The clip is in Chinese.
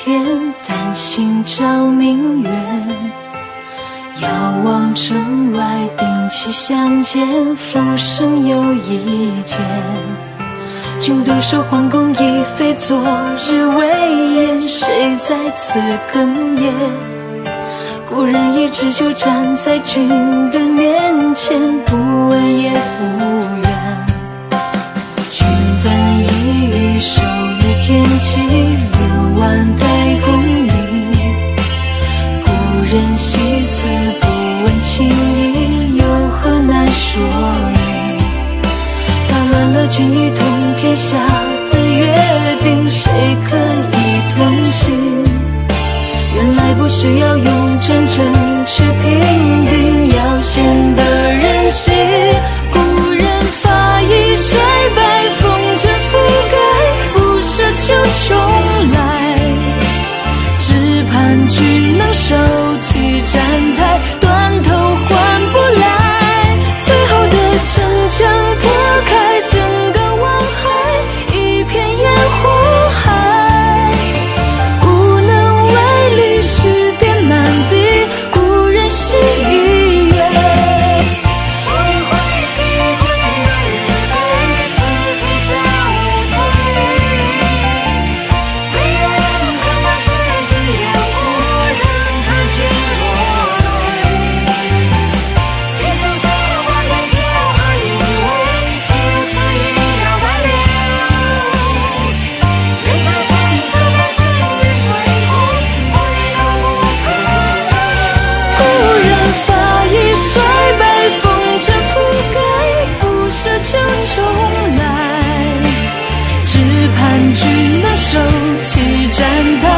天，担心照明月。遥望城外，兵器相见，浮生又一剑。君独守皇宫，亦非昨日微言。谁在此哽咽？故人已只就站在君的面前，不问也不怨。君本已于手于天际，6万代功名。故人西辞不问情意，有何难说明？打乱了君一统天下的约定，谁可以同行？原来不需要用真正去评定，要显得人心。故人发一衰白，风尘覆盖，不奢求重来。只盼君能收起站台，断头换不来。最后的城墙破开，登高望海，一片烟火海。无能为力，诗篇满地，故人心已远。谁会体会的日悲，此地下无罪。没有人看那四季烟火，人看君落泪。几生雪花间秋何以为，青丝一了万流。人在山侧在深夜水空，回头不可留。故人发一衰白，风尘覆盖，不奢求重来。只盼君能收起站台。